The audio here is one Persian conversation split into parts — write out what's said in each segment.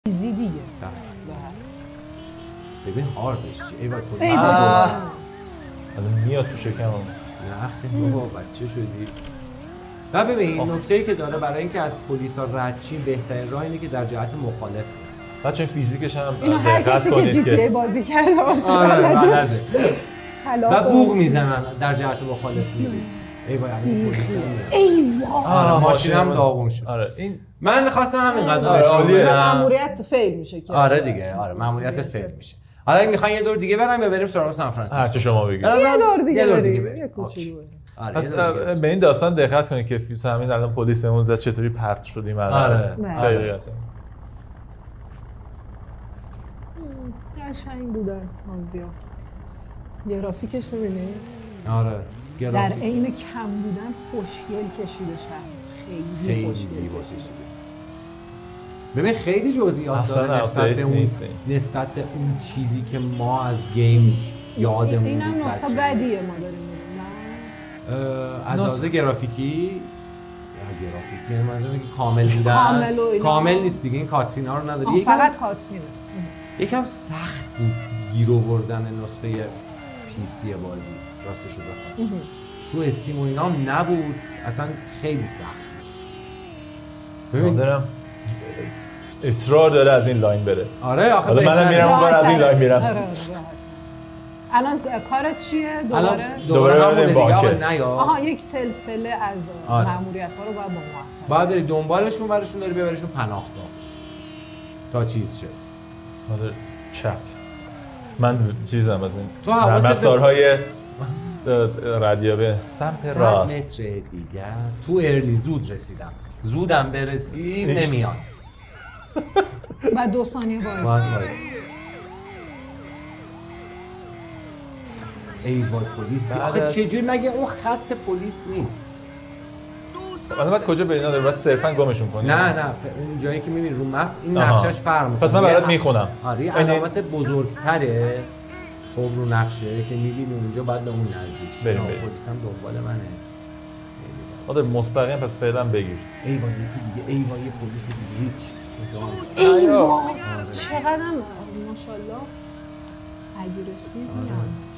چیزی دیگه. ببین هاردش چی؟ ای وای کلی الان میاد تو شکمم. نه بابا بچه شدی. و ببین نکته‌ای که داره برای اینکه از پلیسا رد چی بهترین راه اینه که در جهت مخالف بچه فیزیکش هم اینو هر کسی که جی تی ای بازی کرده باشه بلده. و بوق میزنه میزنن در جهت مخالف میری. ای وای الان پلیس ای وای ماشینم داغون شد. آره این من خواستم همینقدر عالیه. مأموریت فیل میشه که آره دیگه آره مأموریتت فیل میشه. حالا اگه میخواین یه دور دیگه بریم یا بریم سراغ سان فرانسیسکو؟ هرچی شما بگید. یه دور دیگه بریم. بریم. یه کوچولو بریم. پس به این داستان دقت کنید که فیلم همین الان پلیسمون زد چطوری پرت شدیم آره. خیلی قشنگ. قشنگ بودن مازیا. گرافیکش ببینید. آره. در عین کم بودن خوشگل کشیده شد. خیلی خوشگل کشیده. ببین خیلی جزئیات داره نسبت به اون چیزی که ما از گیم یادمون این هم نسخه بدیه ما داریم می‌بینیم. از لحاظ گرافیکی یعنی منظورم که کامل بودن کامل نیست دیگه این کاتسینا رو نداره فقط کاتسینه. یکم سخت بود گیر آوردن نسخه پی سی بازی راستش رو بخوام تو استیم و اینا هم نبود اصلا خیلی سخت ببین دارم اصرار داره از این لاین بره. آره آخه منم میرم اونور از این لاین میرم. الان کارت چیه دوباره همونه بانکه نه آها یک سلسله از مأموریت‌ها رو باید بری دنبالشون برشون داری ببریشون پناهگاه تا چیز شه. آره چک من چیزم از این تو افزارهای رادیو به سمت راست متر دیگه تو ارلی زود رسیدم زودم برسی نمیاد بعد 2 ثانیه وایس ای وای پلیس آخه چجوری مگه اون خط پلیس نیست من بعد کجا بریم نداره بعد صرفا گمشون کنیم نه اون جایی که میبینی رو مپ این نقشش فرق میکنه پس من برات میخونم آره علامت بزرگتره خب رو نقشه که میبینی اونجا بعد به اون نزدیک بریم پلیس هم دنبال منه آره مستقیم پس فعلا بگیر ای وای یکی دیگه ای وای پلیس دیگه هیچ ای وای چقدرم ماشاءالله اگریسیو میاد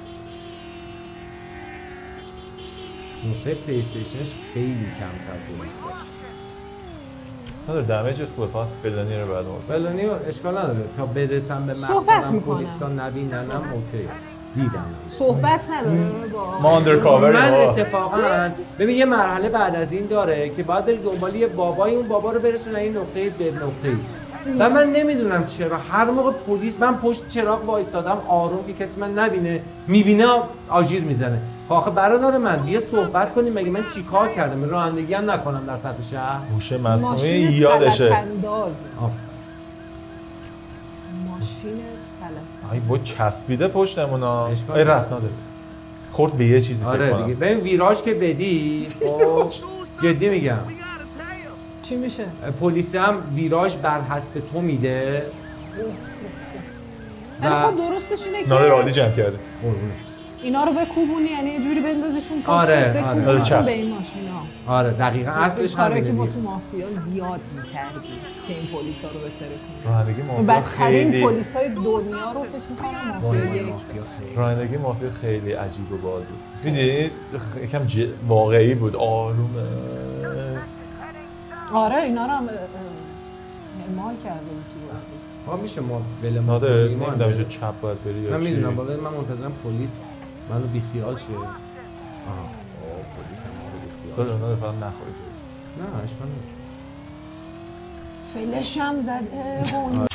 نسخه پلی استیشنش خیلی کمتر پلیس داشت نداره دمیجت خوبه فقط فلانی رو بعد مورد فلانی اشکال نداره تا برسم به مقصدم پلیسا نبیننم اوکی دیدم صحبت نداره با ما اندرکاور من اتفاقا ببین یه مرحله بعد از این داره که باید بری دنبال یه بابای اون بابا رو برسونه این نقطه به نقطه‌ای و من نمیدونم چرا هر موقع پلیس من پشت چراغ وایسادم آروم که کسی من نبینه میبینه آژیر میزنه آخه برادر من یه صحبت کنیم مگه من چیکار کردم رانندگی هم نکنم در سطح شهر هوش مصنوعی یادشه ماشین تلف ای با چسبیده پشتمونا ای رفت نداره خورد به یه چیزی فکر کنم دیگه ببین ویراژ که بدی خب جدی میگم چی میشه پلیس هم ویراژ بر حسب تو میده خب درستش اینه که نادر عالی جمع کرده اینا رو بکوبونی یعنی یه جوری بندازشون پشت بکوبونی به این ماشینا آره دقیقاً اصلش همینه کاری که ما تو مافیا زیاد می‌کردیم که این پلیسا رو بهتره کنیم رانندگی مافیا بدترین پلیسای دنیا رو فکر می‌کنم مافیا یک رانندگی مافیا خیلی عجیب و باحال بود می‌دونید یکم واقعی بود آرومه آره اینا رو هم اعمال کردیم تو میشه ما ولمون نادر نمیدونم اینجا چپ باید بری یا من میدونم باید من منتظرم پلیس منو بیخیال شه پلیس هم ما رو بیخیال نادر فقط نخورید نه اشکال فلش هم زده